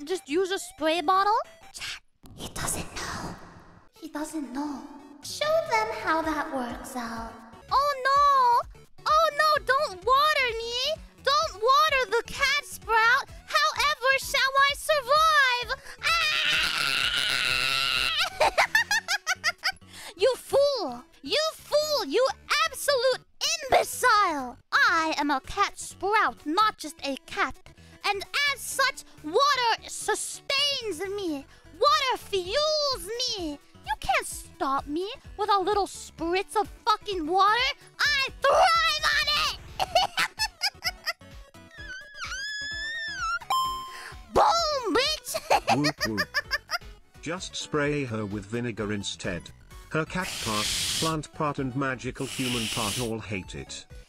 cat just use a spray bottle? Chat, he doesn't know. He doesn't know. Show them how that works out. Oh no! Oh no, don't water me! Don't water the cat sprout! However shall I survive? Ah! You fool! You fool! You absolute imbecile! I am a cat sprout, not just a cat. And as such, water sustains me. Water fuels me. You can't stop me with a little spritz of fucking water. I thrive on it! Boom, bitch! Whoop whoop. Just spray her with vinegar instead. Her cat part, plant part and magical human part all hate it.